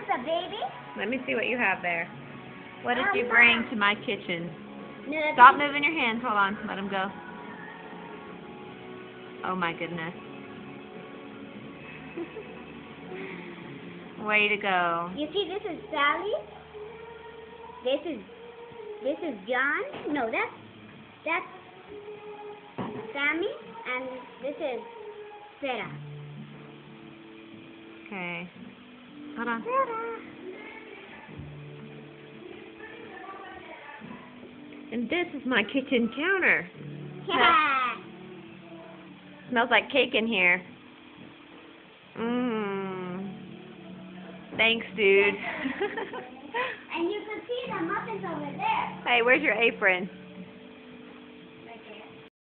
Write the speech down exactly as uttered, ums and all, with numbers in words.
a baby? Let me see what you have there. What did Um, you bring to my kitchen? No, that's Stop moving your hands. Hold on. Let him go. Oh my goodness. Way to go. You see, this is Sally. This is this is John. No, that's that's Sammy, and this is Sarah. Okay. Hold on. And this is my kitchen counter. Yeah. Smells like cake in here. Mmm. Thanks, dude. And you can see the muffins over there. Hey, where's your apron?